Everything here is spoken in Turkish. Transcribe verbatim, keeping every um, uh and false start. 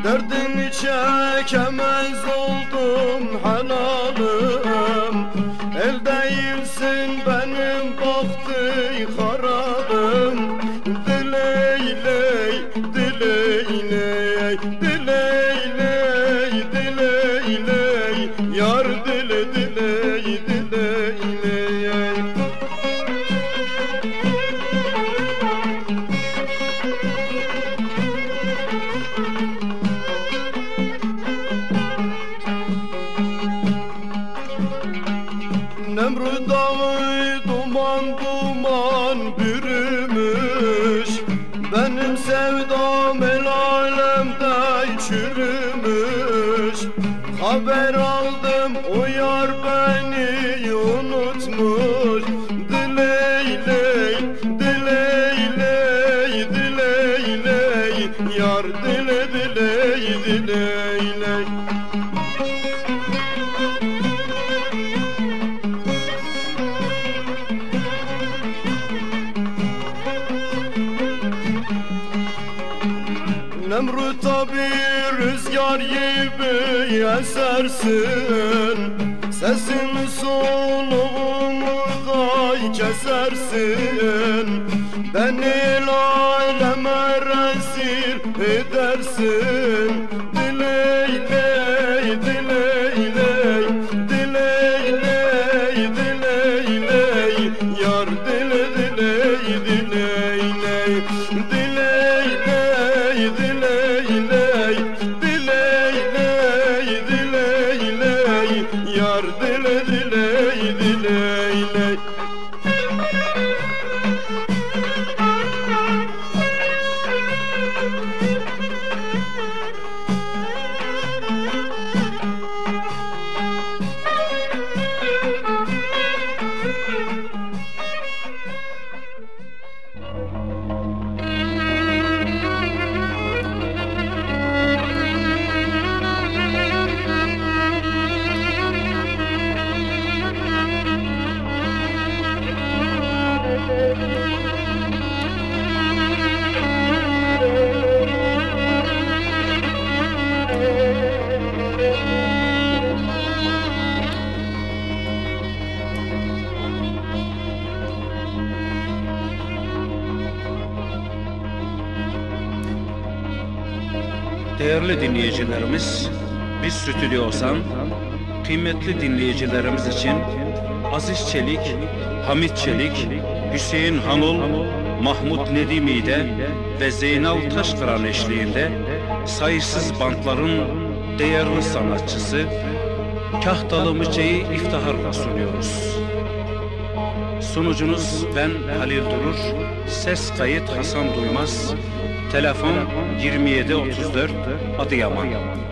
Derdimi çekemez oldum helalım. El değilsin benim bahtı harabım. Dileyley, dileyley, dileyley, dileyley, yar dile diley, dileyley. Nemrut dağı duman duman bürümüş. Benim sevdam el alemde çürümüş. Haber aldım o yar beni unutmuş. Dileyley, dileyley, dileyley, yar dile diley, dileyley. Nemrut'a bir rüzgar gibi esersin. Sesin soluğumu da kesersin. Beni aleme rezil edersin. Dileyley, dileyley, dileyley, dileyley, yar dile diley, dileyley, dileyley, dileyley, dileyley, dileyley, yar dile diley, dileyley. Değerli dinleyicilerimiz, biz Stüdyo Osan, kıymetli dinleyicilerimiz için Aziz Çelik, Hamit Çelik, Hüseyin Hanul, Mahmut Nedimi'de ve Zeynal Taşkıran eşliğinde sayısız bantların değerli sanatçısı Kahtalı Mıçe'yi iftiharla sunuyoruz. Sunucunuz ben Halil Durur, ses kayıt Hasan Duymaz, telefon yirmi yedi otuz dört Adıyaman.